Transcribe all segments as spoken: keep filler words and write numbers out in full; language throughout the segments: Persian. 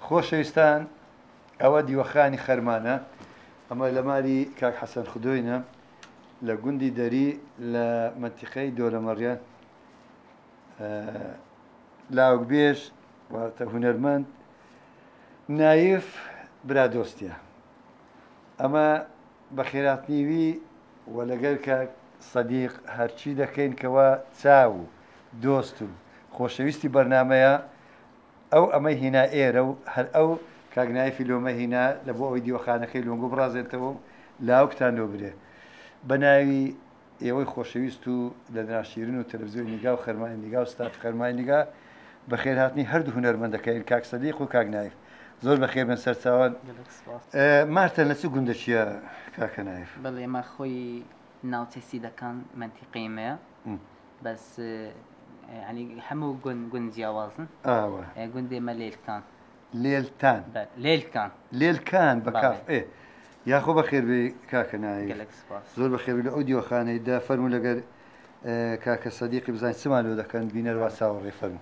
خۆشەویستان ئەوە دیوەخانی خەرمانە ئەمە لە ماری کاک حەسەن خودۆینە لە گوندی دەری لە منتیقەی دۆرەمەڕیان لاوکبێژ واتە هونەرمەند نایف برا دۆستیە ئەمە بە خێراتنیوی و لەگەر کاک سەدیق هەرچی دەکەین کەوە چاو و دۆست و خۆشەویستی بەرنامەیە ئەو ئەمەی هینا ئێرە و هەر ئەو کاگنایفی لۆمە هینا لە بۆ ئەوی دیوەخانەکەی لۆنگۆ بڕازێتەوە لاوکتان لۆ برێ بە ناوی ئێوەی خۆشەویست و لە ناشرین و تەلەڤیزیۆنی نیگا و خەرمانی نیگا و ستاف خەرمانی نیگا بە خێرهاتنی هەردوو هونەرمەندەکەین کاک سەدیق و کاک نایف زۆر بەخێر بن سەرچاوان مارتەن لە چ گوندەچیە کاکە نایف بەڵێ ئێمە خۆی ناوچەی دەکان منتیقەیمەیە بەس ینی هەموو گوند گوند جیاوازن گوندێ مە لێلکان لێلتان لێلکان لێلکان بە کاف ئێ یاخۆ بەخێر بێ کاکە نایف زۆر بەخێر لە ئەو دیوەخانەیدا فەرموو لەگەر کاکە سەدیقی بزانین چمان لۆ دەکەن بینەروا چاوەڕێ فەرموو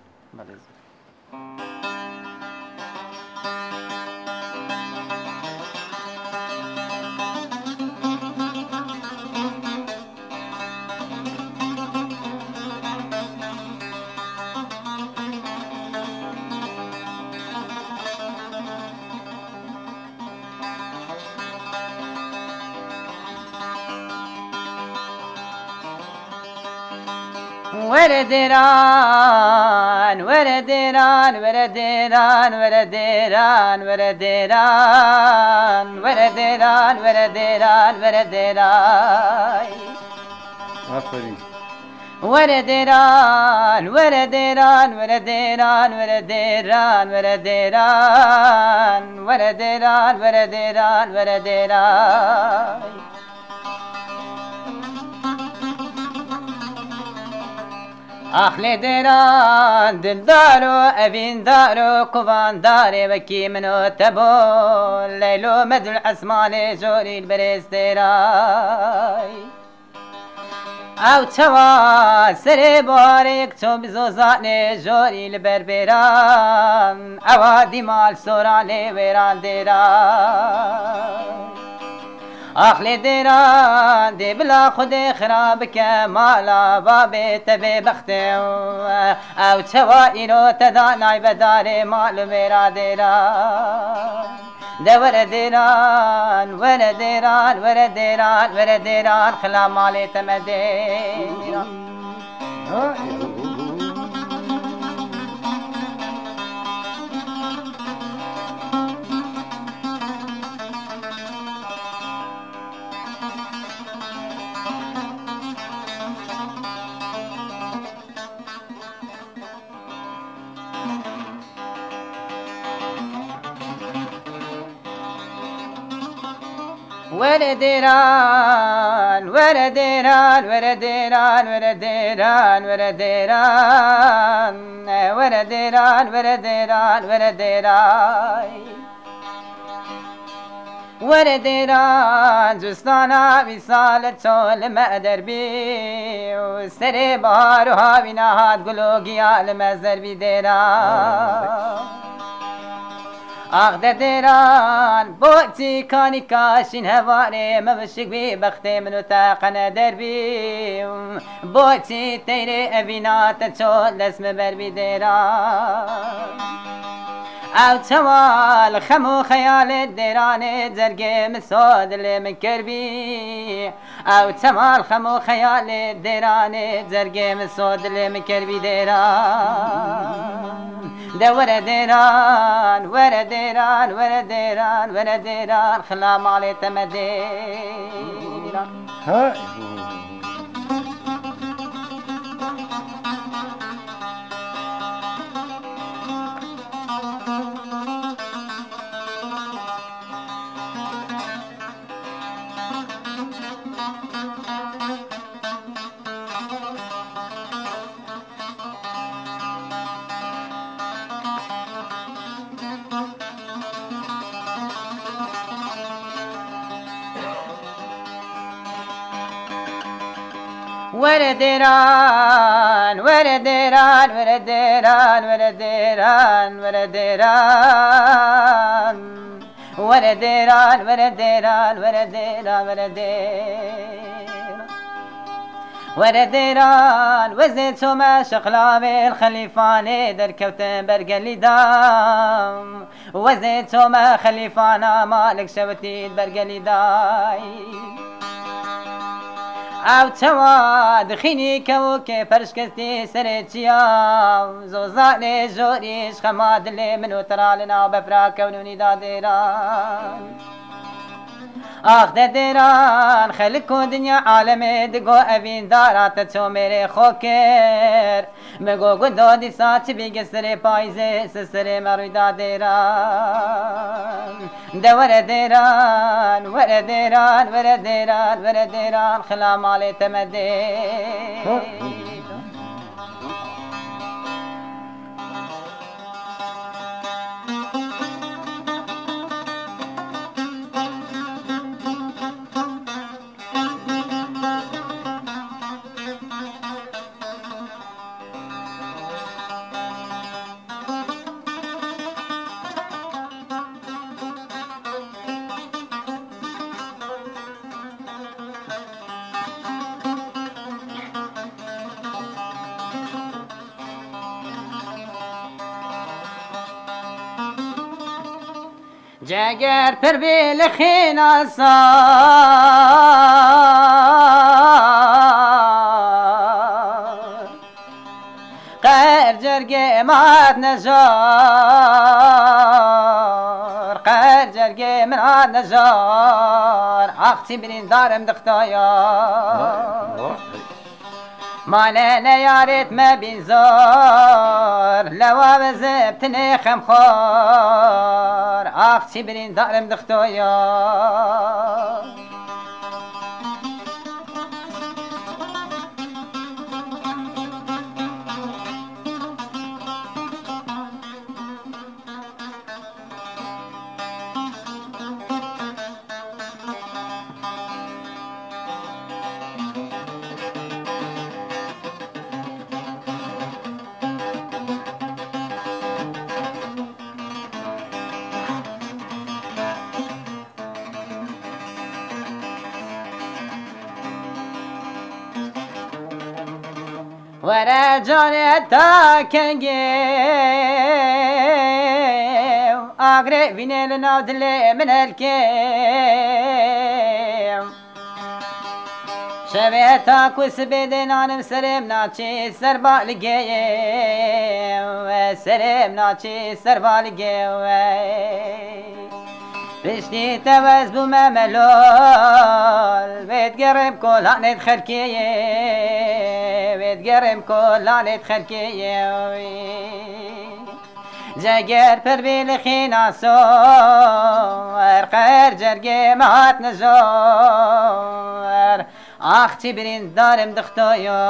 ورديران ورديران ورديران ورديران ورديران ورديران ورديران ورديران آفرين ورديران ورديران ورديران ورديران ورديران ورديران ورديران ورديران أخلي ديران دلدارو أبين دارو كوفان داري بكي منو تبو ليلو مدل عسماني جوري البريز ديراي أو توا سري باريك تو بزوزاني جوري البربيران أوادي مال سوراني ويران ديراي أخلي ديران دي بلا خدي خرابك مالا بابي تبي بختي أو توائنو تداناي بداري مال ميرا ديران دور ديران ور ديران ور ديران ور ديران خلا مالي تمدين ورديران ورديران ورديران ورديران ورديران ورديران ورديران ورديران ورديران جستانا بسالة لما دربي وسري بارها بنهاد قلوقيا لما زربي ديران أخذ ديران بوتي كاني كاشين هواري مبشك بي بختي منو تاقنا دربي بوتي تيري أبينات تشول اسم بربي ديران أو توال خمو خيال الديران زرقي مسود اللي من كربي أو توال خمو خيال الديران زرقي مسود اللي من كربي ديران دور ديران ور ديران ور ديران ور ديران خلام علي تمديران هاي ورديران ورديران ورديران ورديران ورديران ورديران ورديران ورديران ورديران ورديران وزيد سوما شقلاوي الخليفاني دركوتن برقلي دام وزيد سوما خليفانا مالك شوتي برقلي داي او تواد خيني كوكي فرشكستي سريتيا زوزاني جوريش خماد اللي منو ترالنا بفراك ونوني داديران آخ داديران خلكو دنيا عالمي دقو أبين دارات تو ميري خوكر مگو قدو دي ساتي بيگي سري بايزي سسري مروي داديران دا ورديران ورديران ورديران ورديران خلا مالي تمدين جاگر پر بیل خینا سار قهر جرگه مات نجار قهر جرگه مات نجار اختی برین دارم دختایا مالا نيارت ما بينزار لوا بزبتني خمخار اختي برين دارم دختويا ورا جاني تاكنجي اغري فيني لنا دلي من الكيم شبيتك وسبيدين انا سلم ناتشي سربا لقيم سلم ناتشي سربا لقيم بشتي توز بوما ملول بيت قرب كل هاني خلكي بيت قرب كل هاني خلكي جاگر پر بیل خینا سور خیر جرگی مات نجار آختی برین دارم دختایا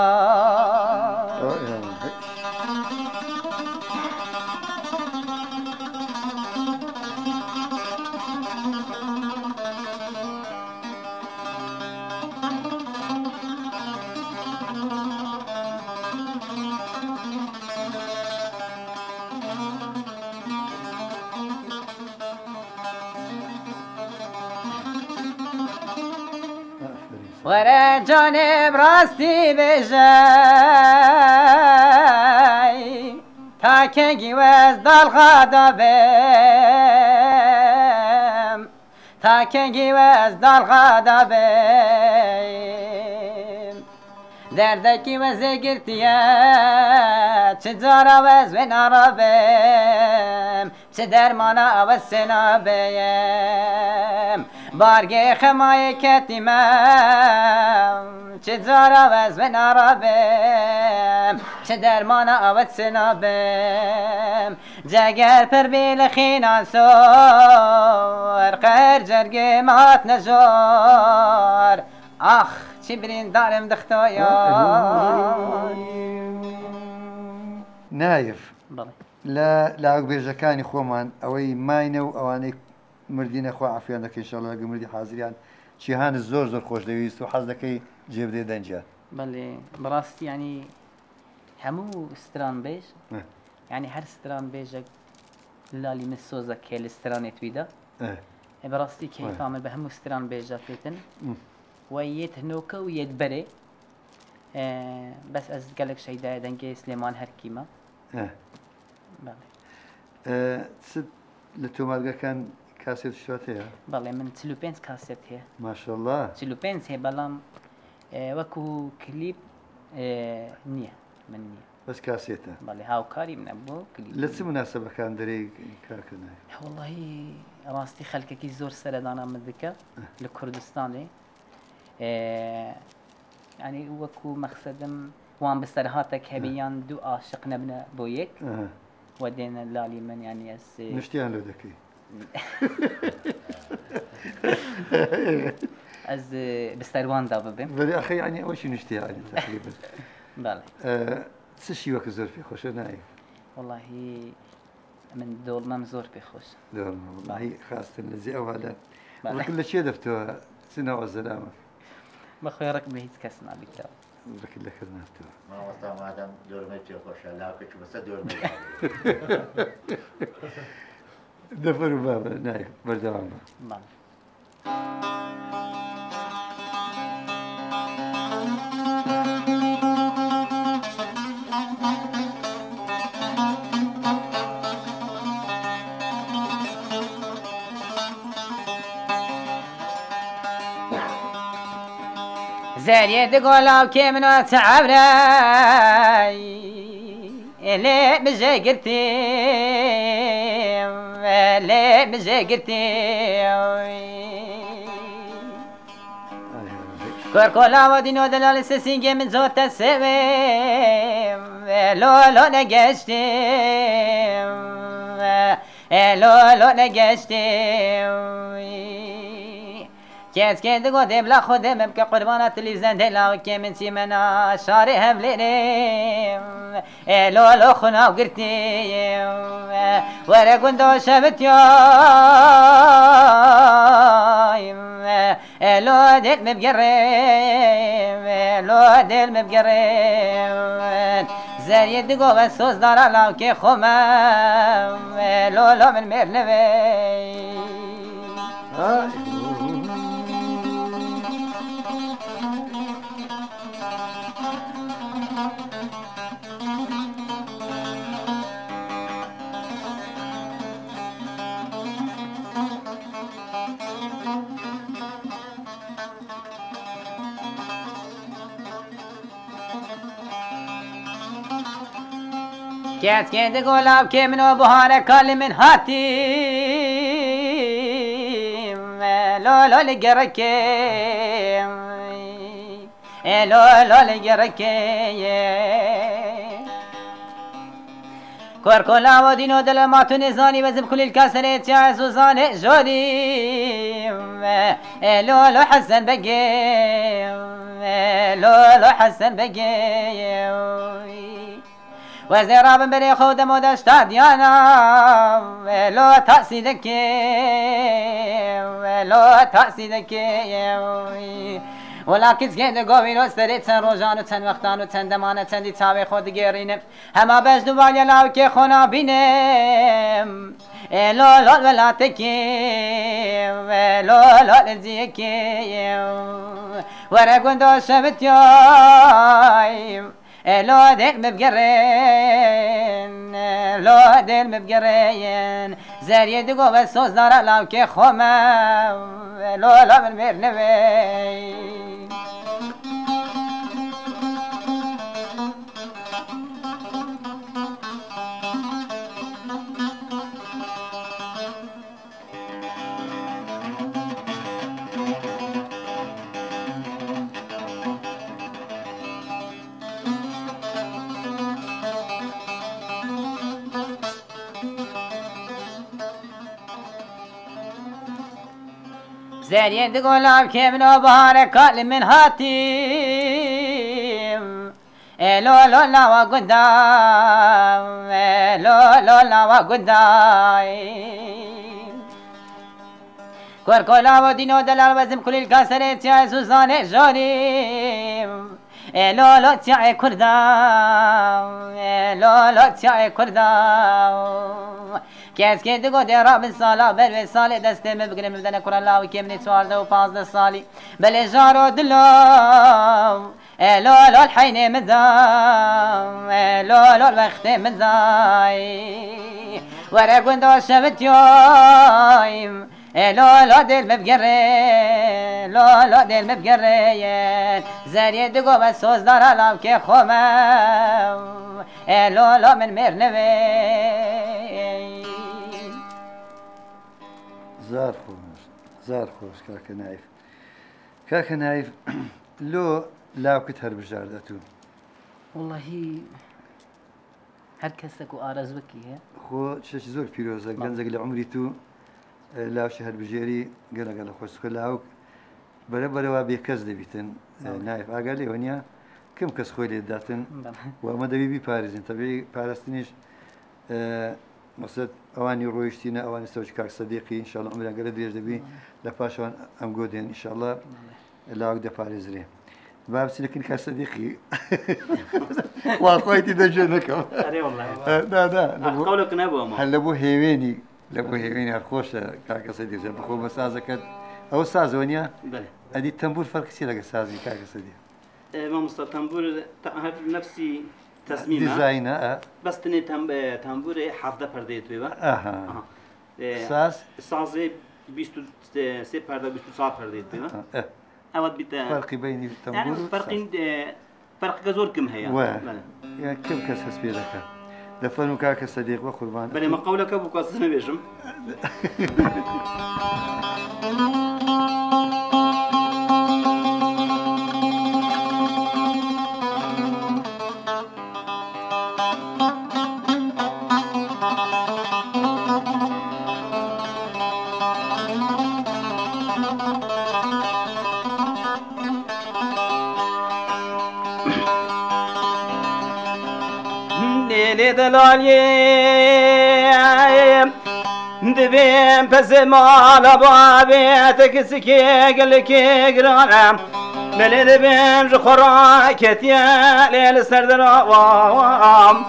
ورا جانب راستی بجای تا که گیوز دال غدا بیم تا که گیوز دال غدا بیم دردکی وزه گرتیه چه جارا وز و نارا بیم چه درمانا آوز سنا بیم بارگه خمای کتیمم چه جارا وز و نارا بیم چه درمانا آوز سنا بیم جگر پر بیل خینا سور قهر جرگه مات نجار آخ چی برین دارم دختایا نايف لا لا بێژەکانی خۆمان ئەوەی ماینە و ئەوانەی مردینە خۆ عافیان دەکەی ئینشاڵڵا لەگە مردی حازریان چیهانە زۆر زۆر خۆش دەویست و حەز دەکەی جێبدێ دەنجە بله براستي يعني همو ستران بيج اه يعني هر ستران بيجك لالي من سوزا كيل سترانت بيدا اه براستي كيف وين. عمل بهمو ستران بيجا فيتن مم. ويت هنوكا ويت بري آه بس از قالك شي دا دنجي سليمان هركيما اه بله اه سد لتومارقا كان كاسيت شوتيها بله من تلو بينس كاسيت هي ما شاء الله تلو بينس هي بلام آه وكو كليب آه نية من نية بس كاسيتها بله هاو كاري من ابو كليب لتس مناسبة كان دري كاكنا والله راستي خلكك زور سردانا من ذكا لكردستان آه يعني وكو مقصدم وان بسرهاتك هبيان دو عاشق نبنا بويك اه ودينا لالي من يعني اس نشتيان لو دكي از بستروان دا ببم بلي اخي يعني اول شيء نشتي يعني تقريبا بله آه تسشي وقت زور في خوش نايف والله من دول ما مزور بخوش دور والله خاصة الذي أولا بله وكل شيء دفتوها سنة والسلامة بخيرك بهيت كسنا بيتا وكل خدمة دفتوها ما وصل ما دام دور ما تشوف خوش لا كنت بس دور ما دفر بابا نايف بردوام بله زاري دقولا وكيمنو تعبراي ليه مزاقرتي ليه مزاقرتي كوركولا ودينو دلال سسينجي من زوت السبيم لو لو نقشتي لو لو نقشتي كيس كيد قدم لا خدم بك قربانات اللي زند لا كي من سيمنا شاري هم ليريم لو لو خنا وقرتي ورا كنتو شبت يايم لو دل مبقريم لو دل مبقريم زريد دقو بس سوز دارا لا كي خمام لو لو من مرنبي كيت كيت قولاب كي منو بهارة كل من هاتي لو لو لقركي لو لو لقركي كوركولا ودينو دل ما تنزاني وزب كل الكسرة تعز وزاني جوري لو لو حسن بقي لو لو حسن بقي وزراب بري خود مودش تاديانا لو تأسيدك لو تأسيدك ولكن زين قوي لو سريت تن روزان و تن وقتان و تن دمان تن دی تابع خود گرینم هما بس دو بالي لاو که خونا بینم لو لو ولا تكيم لو لو لزيكيم ورا قندو شبت يايم لو دل مبقرين لو دل مبقرين زاري دقو بس سوز دارا لاو كي خوما لو لو من مرنبي زاري دقولاب كيمنو بهارة كل من هاتيم لو لو لا وقدام لو لو لا وقدام كوركولا ودينو دلال وزم كل الكسرة تعز وزاني جوريم لا لا تیای کردا لا لا تیای کردا کس که دگو درا به سالا بر به سال دسته می بگیرم بدن کران لاو که منی چهارده و پانزده سالی بله جارو دلو لا لا الحين مزاي لا لا الوقت مزاي ورا قندو شبت يوم لا لا دل مبقري لا لا دل مبقري زري دقو بس سوز دار لام كي خوما لا لا من مرنبي زار خوش زار خوش كاك نايف كاك نايف لو لا كنت هرب جاردتو والله هر كسك وآرز بكي خو شش زور فيروزا جنزك لعمري تو لا شهر بجيري قال قال خوش خلاوك بلا بلا وابي كز دبيتن نايف قال لي ونيا كم كس خوي لي داتن وما دبي بي باريزن طبيعي بارستنيش مقصد اواني رويشتينا اواني استوج كاك صديقي ان شاء الله عمري قال دريج دبي لباشوان ام جودين ان شاء الله لا اقدر باريزري بابس لكن كاك صديقي واخويتي دجنكم اري والله لا لا قولك نبوه ما هل ابو هيويني لابو هيويني الخوش كاك صديق بخو مسازك او ساز ونيا بله ادي التنبور فرق كثير لك سازي كاك صديق ما مستوى تنبور نفسي تصميمه ديزاين بس تني تنب تنبور حفظه پرده توی اها ساز ساز بیست و سه پرده بیست و چهار پرده توی اود بیت فرق بين التنبور يعني فرق فرق جزور كم هي يعني كم كاس حسبي لك دفنوا كاك صديق وقربان بل ما قولك ابو كاس سنه بيجم دلالي دبين بس ما لبابيتك سكيك لكي قرانا بل دبين جخرا كتيا ليل سردرا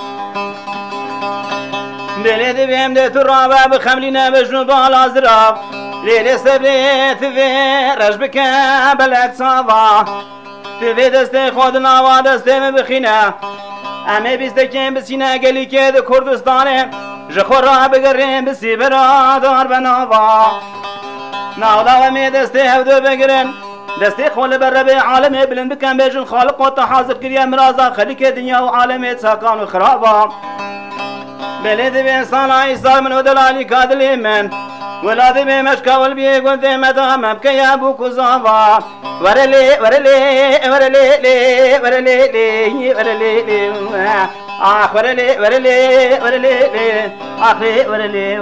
بل دبين دي ترابا بخملنا بجنوب الازراب ليل سبريت في رجبك بلد صافا في دستي خودنا ودستي بخينا امه بیستکیم بسینه گلی که ده کردستانه جخورا بگریم بسی برادار بناوا ناودا و می دسته هودو بگرن دسته خول بر به عالم بلند بکن بیجن خالق و تحاضر کریم مرازا خلیق دنیا و عالم ساکان و خرابا بلد به انسان ایسار من و دلالی کادلی من ولاد به مشکا والبی گنده مدام ابکه یا بو کزاوا ورلی ورلی ورلی لی ورلی لی ورلی لی آخ ورلی ورلی ورلی لی آخری ورلی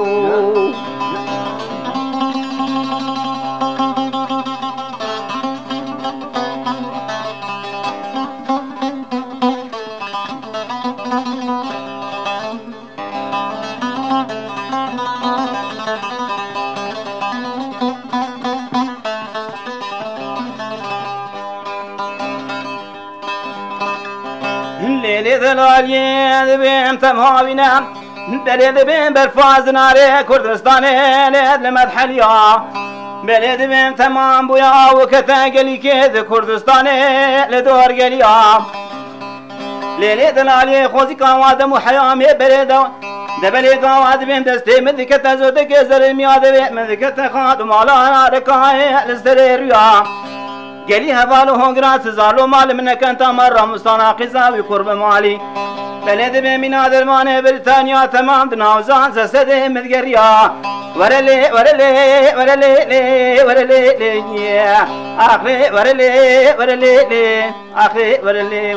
دلالي بهم تمهاوينا بلد بهم برفاز ناري كردستان لد لمدحليا بلد بهم تمام بويا وكتا قلي كيد كردستان لدور قليا ليلي دلالي خوزي كاواد محيامي بلد دبلي قاواد بهم دستي من ذكتا زودك زر المياد بهم من ذكتا خاد مالا ركاي لزدريا قالي هبالو هونغراس زالو مال منك انت مرة مستناقي زاوي قرب مالي بلد بمنا درمان بريطانيا تمام دناوزان زسده مدقريا ورلي ورلي ورلي لي ورلي لي اخري ورلي ورلي لي اخري ورلي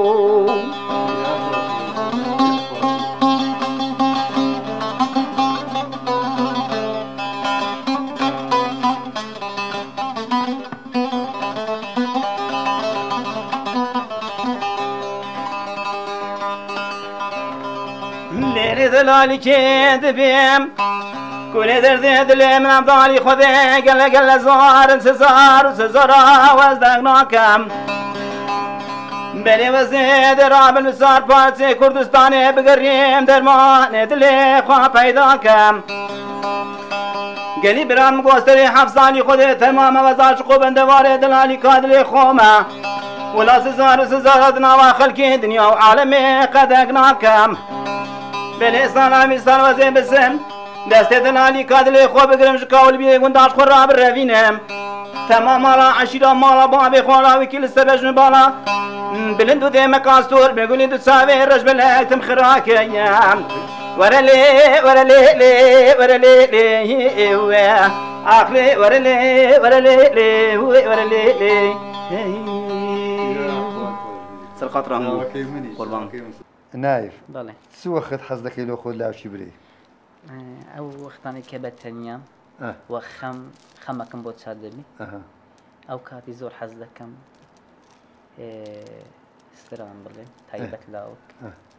دلالي كيد بيم كل درد دلي من عبدالي خذي قل قل زار سزار سزارا وازدقناكم بلی وزید راب المسار پارچه کردستانه بگریم درمان دل خواه پیدا کم گلی برام گوستری حفظانی خود تمام وزاش خوب دواره دلالی کادل خومه ولا سزار سزار دنیا و خلقی دنیا و عالم قدق ناکم بلی سلامی سال وزی بسم دست دلالی کادل خوب بگرم شکاول بیه گنداش خور را بروینم تمام مالا عشیرا مالا بابی خورا وکیل سبجن بالا بلندو دي مكاستور بيقولي دو تساوي رج بلاك تمخراك ايام ورا لي ورا لي لي ورا لي لي اخلي ورا لي ورا لي لي ورا لي لي سر خاطر قربان نايف ضلي سو وقت حظك لو خذ لا شبري او وقتاني كبتنيا اه وخم خمكم بوت شادبي اها او كاتي زور حز دكم استران بڵێن تایبەت لاوک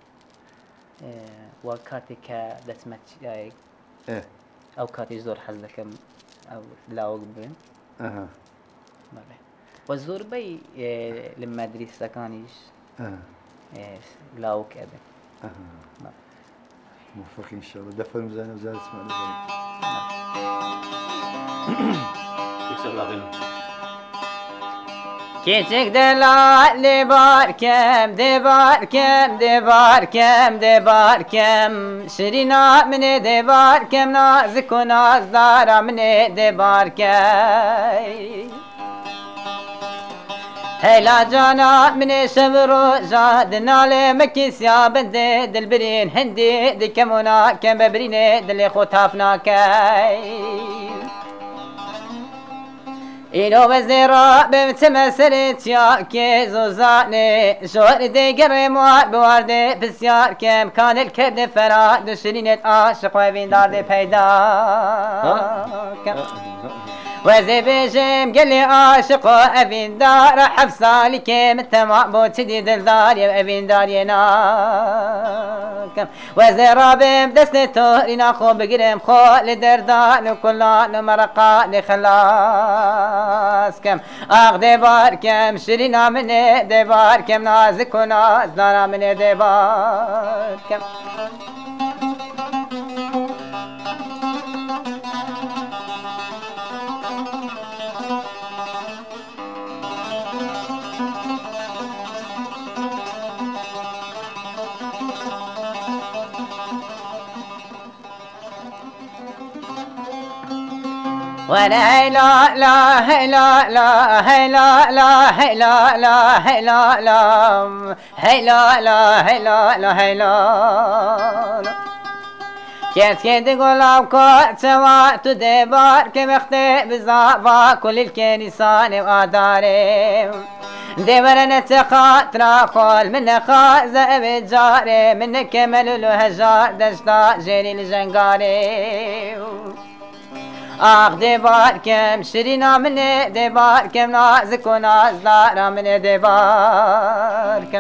وا کاتێک کە دەچمە ئەو کاتی زۆر حەز دەکەم ئەو لاوک بێن وە زۆربەی لە مەدرسەکانیش لاوک ئەبێن موفق إن شاء الله دفن وزانة وزارة اسمع Küçük delali barkem, de barkem, de barkem, de barkem Şirin amine de barkem, nazik o nazdar amine de barkem Heyla cana mine şevru jadin aleme kisya bende dilbirin hindi dikemuna kem bebrine dili khutafna kay اینو وزیرا بمتم سرت یا که زوزانه شور دیگر موار بوارده بسیار کم کان الکرد فراد دشرینت عاشق و ویندار ده پیدا کم وزی بجم گلی عاشق و ویندار حفظالی که متمع بوتی دی دلدار یا ویندار ینا کم وزیرا بم دست تو اینا خوب بگیرم خال دردان و کلان و مرقان خلاص کم آغ دیوار کم شیرین آمنه دیوار کم نازک و نازدار آمنه دیوار کم ولا لا لا لا لا لا لا لا لا لا لا لا لا لا لا كيف كده قلاب كوت سوا تدبر كمخت بزابا كل الكنيسان وآداري دبرنا تخاطر خال من خازة بجاري من كمل الهجار دشتا جري الجنقاري آخ دیوار کم شیرین آمنه دیوار کم نازک و نازدار آمنه دیوار کم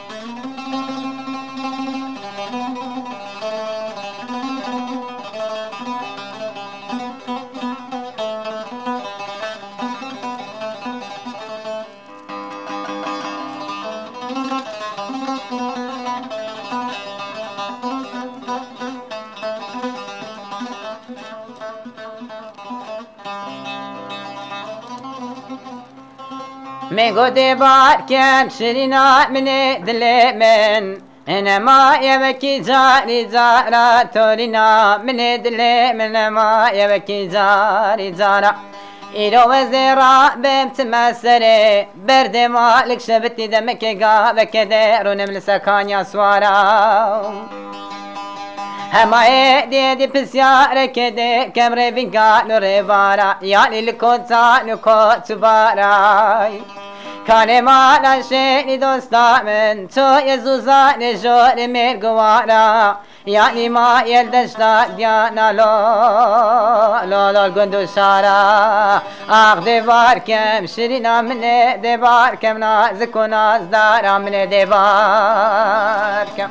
میگو دیوار کم شیرین آمنه دل من انما یبکی جاری جارا تورینا من دل من ما یبکی جاری جارا ایرو وزیرا بمت مسره برد مالک شبتی دمک گاوه کدرون ملسکان یا سوارا همه دیدی پسیاره کده کمره بینگان و روارا یعنی لکوتان و کوتبارای کانه مالا شیری دوستا من تو یزوزان جور مرگوارا یعنی ما یلدشتا دیانا لو لو لو گندو شارا آخ دیوار کم شیرین آمنه دیوار کم نازک و نازدار آمنه دیوار کم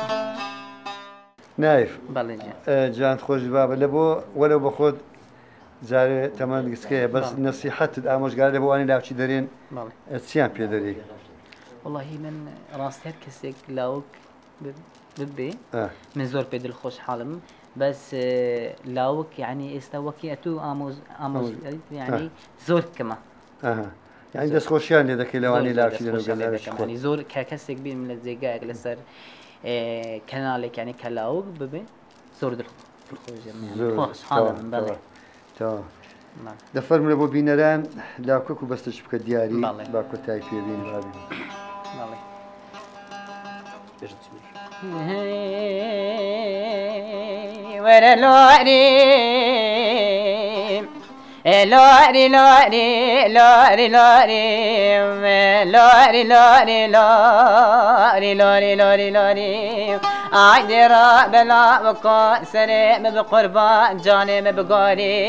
نايف بله جان خوش بابا لبو ولو بخود جارێ تەمان گسکەیە بەس نەسیحەتت ئامۆژگار لە بۆوانی لاوچی دەرێن چیان پێ دەری؟ والله من ڕاستی هەر کەسێک لاوک ببێ من زۆر پێ دڵخۆشحاڵم بەس لاوک یعنی ئێستا وەکی ئەتوو ئامۆژ یعنی زۆر کەمە یعنی دەستخۆشیان لێ دەکەی لەوانی لاوچی دەرەوە زۆر کە کەسێک بین لە جێگایەک لەسەر کەناڵێک یعنی کە لاوک ببێ زۆر دڵخۆشحاڵم بەڵێ دەفەرمونە بۆ بینەران لاوکەک و بەستش بکە دیاری با کۆتایی پێبین بابین وەرە لۆری لۆری لۆری لۆری لۆری لۆری لۆری لۆری لۆری لۆری لۆری ئایدێڕا بەلا بکۆ سەرێمە بە قوربان جانێمە بگۆری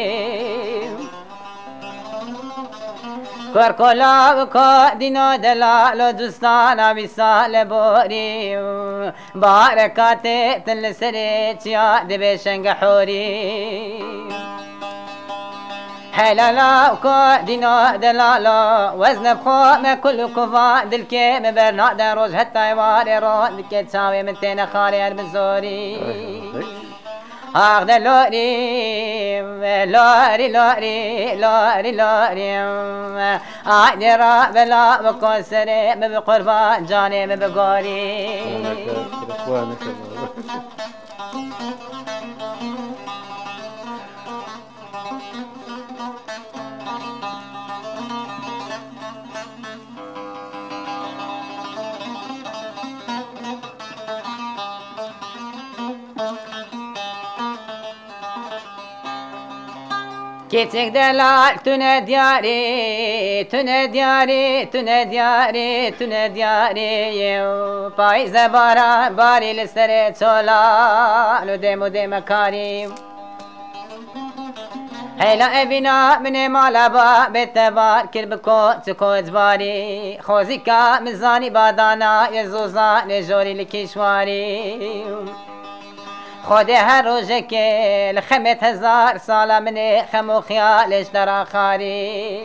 کۆرکۆلا بکۆ دینۆ دەلالۆ دوستانە ویسا لە بۆری بارە کاتێتن لە سەرێ چیا دەبێ شەنگە حۆری هەلالا بکۆ دینۆ دەلالۆ وەزنە بخۆمە کول و کوڤا دڵکێ من بەرنادە ڕۆژ هەتای وارێ ڕۆژ دکێ چاوێ من تێنە خارێ هەر بزۆری آخ لوری لوری لوری لوری لوری آی را بلا بکن سره به قربان جانه به بگاری کچک دلال تونه دیاری تونه دیاری تونه دیاری تونه دیاری پاییز باران باری لسر چولا لو دم دم کاری هلا ابنا من مالا با بتبار کرب کو چکوز باری خوزی کا مزانی بادانا یزوزان جوری لکشواری خود هر روزه که لخمت هزار ساله من خم و خیالش در آخری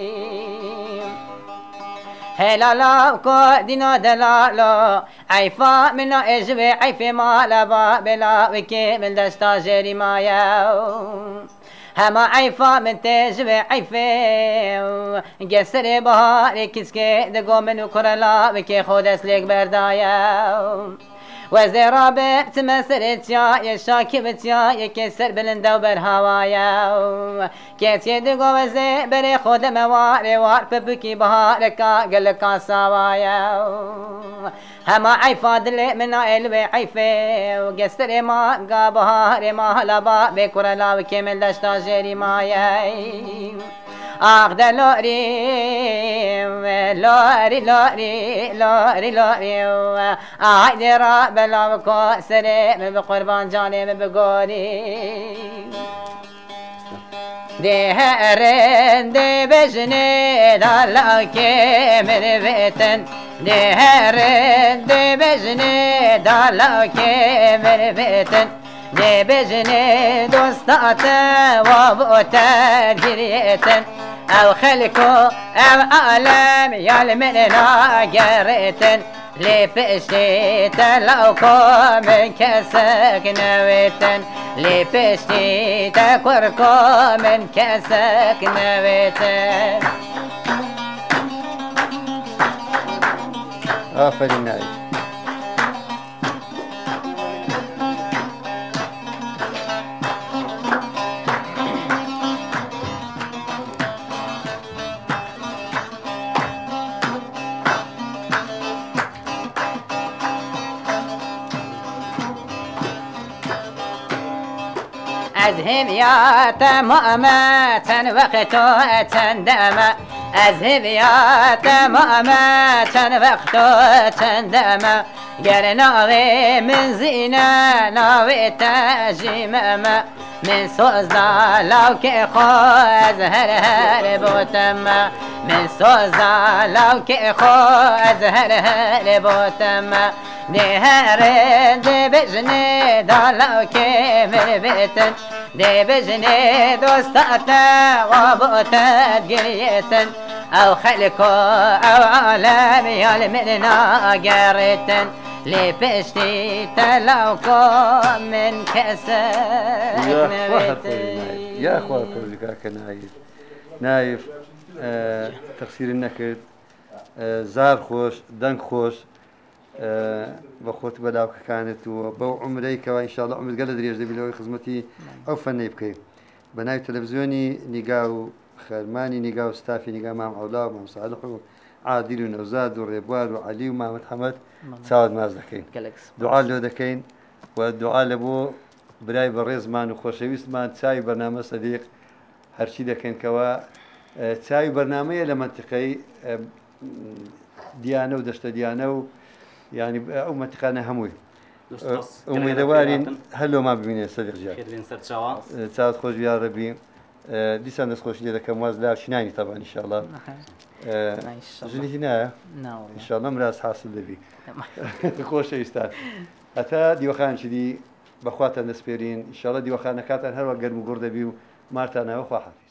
هلالا کو دینا دلالا عیفا من اجوه عیف مالا با بلا وکی من دستا جری مایا هما عیفا من تجوه عیفه گسر بهار کسکه دگو منو کرلا وکی خود اسلیک بردایا وزرابه تمسرت يا يشاكبت يا يكسر بلندا وبرهوايا كيت يدقو وزي بري خود مواري وار ببكي بهاركا قلكا سوايا هما عيفا دلي من الوي عيفه وقسر ما قابهاري ما هلبا بكرلا وكمل دشتا جيري مايا آخ لوری لوری لوری لوری لوری آی درا بلا بکو سره من بقربان جانه من بگوری ده رنده بجنه دالا که من بیتن ده رنده بجنه دالا که من بیتن ده بجنه دوستات و بوتا گریتن او خلقو او عالم يالمننا قريتن لي بشتيت لوكو من كسك نويتن لي بشتيت كركو من كسك نويتن آفرين عليك أذهب يا تماما وقت تندما أذهب يا تماما وقت تندما قال ناوي من زينة ناوي تجمما من سوزنا لو كيخو أزهر هر بوتما من سوزنا لو كيخو أزهر هر بوتما نهارن دي بجني دالو كمل بيتن دي بجني دوستاتا وابوتا قريتن او خلقو او عالم يالمنا قريتن لبشتي تلاوكو من كسر يا اخوة كوزيكا نايف نايف آه تقصير النكد آه زار خوش دنك خوش آه بخوت بلاوك كانت وبو عمريك وان شاء الله عمر قلد ريج دي بلوي خدمتي او فني بكي بناي تلفزيوني نيقاو خرماني نيقاو ستافي نيقاو مام عولا ومام صالح عادل ونوزاد وريبوار وعلي ومحمد حمد تساعد ماز دكين دعاء له دكين والدعاء لبو براي بريزمان وخوشويستمان تساوي برنامج صديق هرشي دكين كوا تساوي برنامج لمنطقي ديانة ودشت ديانة يعني أو منطقة هموي أمي دوارين هلو ما ببيني صديق جاء خير بين سرچاوا تساعد خوش يا ربي ديسان دس خوش ليدا كمواز لا شنايني طبعا إن شاء الله زني هنا إن شاء الله مراس حاصل لبي خوش يستاهل حتى دي وخان شدي بخواتنا نسبيرين إن شاء الله دي وخان كاتن هر وقت قرم قرد بيو مارتنا وخواحد